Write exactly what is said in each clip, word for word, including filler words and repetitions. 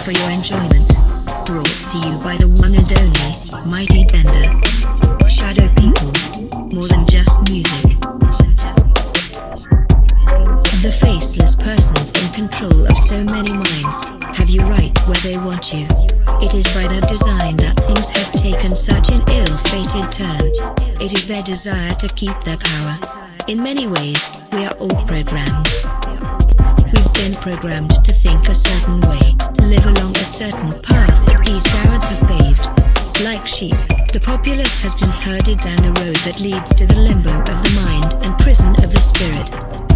for your enjoyment. Brought to you by the one and only Mighty Bender. Shadow People, more than just music. The faceless persons in control of so many minds have you right where they want you. It is by their design that things have taken such an ill-fated turn. It is their desire to keep their power. In many ways, we are all programmed. We've been programmed to think a certain way, to live along a certain path that these cowards have paved. Like sheep, the populace has been herded down a road that leads to the limbo of the mind and prison of the spirit.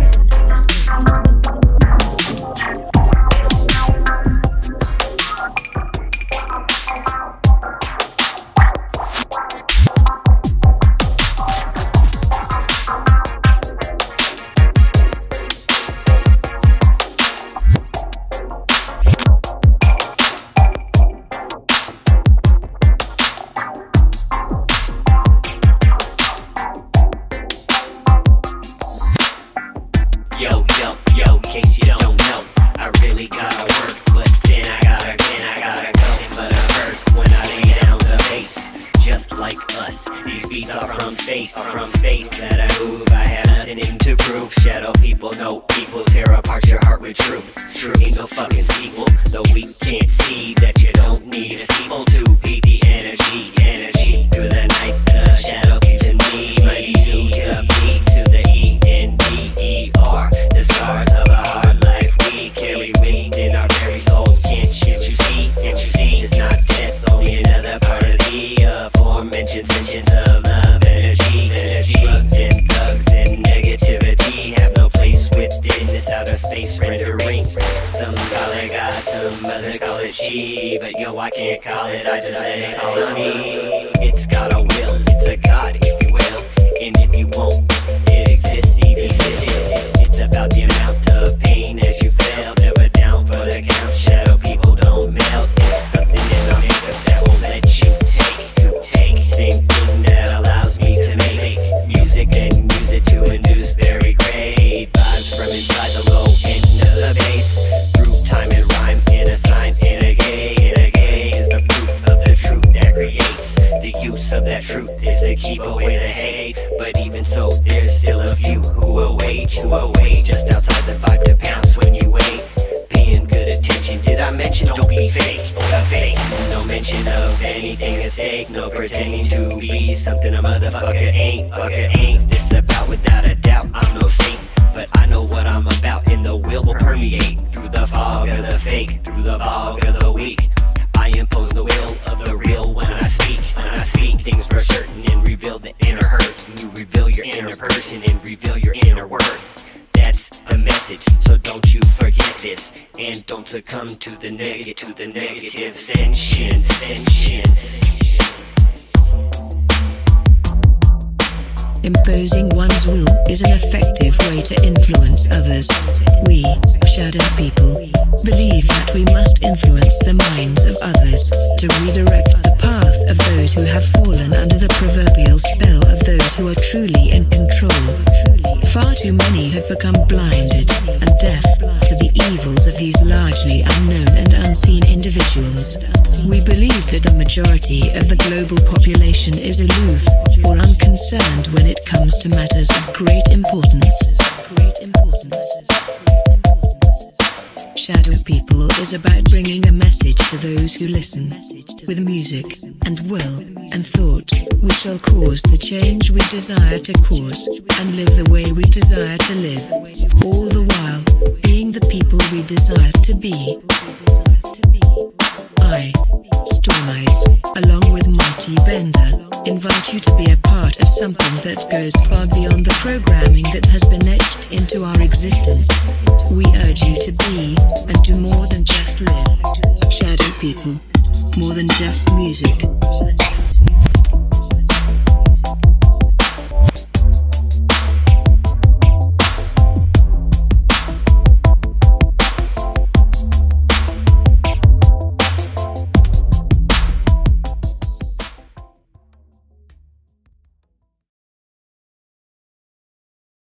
Yo, yo, yo, in case you don't know, I really gotta work, but then I gotta, then I gotta go. But I hurt when I lay down the bass. Just like us, these beats are from space, are from space that I move. I have nothing to prove. Shadow people, no equal, tear apart your heart with truth. True ain't no fucking sequel, though we can't see that you don't need a sequel to P P energy, energy through the night. The shadow keeps in me, mighty to the beat, to the E N D E R. The scars of a hard life we carry within our very souls. Can't you see? Can't you see? It's not death, only another part of the aforementioned sentience of love, energy, energy. Drugs and thugs and negativity have no place within this outer space rendering. Some call it God, some others call it she, but yo, I can't call it, I just let it call on me. It's got a will, it's a God, if you will, and if you won't, it exists, it exists. It's about the amount of pain as you fail, never down for the count. Shadow people don't melt, it's something in our makeup that won't let you take, take. Same thing that allows me to make music and use it to induce very great vibes from inside the low end of the bass. Through time and rhyme, in a sign, in a gay, in a gay is the proof of the truth that creates. The use of that truth is to keep away the hate, but even so, there's still a few who will wait, who will wait just outside the vibe to pounce when you wait. Paying good attention, did I mention don't be fake, don't fake. No mention of anything at stake, no pretending to be something a motherfucker ain't, fucker ain't. This about without a doubt, I'm no saint, but I know what I'm about, and the will will permeate through the fog of the fake, through the bog of the weak. I impose the will of the real when I speak, when I speak things for certain and reveal the inner hurt. You reveal your inner person and reveal your inner worth. That's the message, so don't you forget this, and don't succumb to the negative, to the negative sentience, sentience. Imposing one's will is an effective way to influence others. We, Shadow People, believe that we must influence the minds of others to redirect the path of those who have fallen under the proverbial spell of those who are truly in control. Far too many have become blinded and deaf to the evils of these largely unknown and unseen individuals. We believe that the majority of the global population is aloof or unconcerned when it comes to matters of great importance. Great importance. Shadow People is about bringing a message to those who listen. With music and will and thought, we shall cause the change we desire to cause and live the way we desire to live, all the while being the people we desire to be. I, Storm Eyes, along with Mighty Bender, invite you to be a part of something that goes far beyond the programming that has been etched into our existence. We urge you to be and do more than just live. Shadow People, more than just music.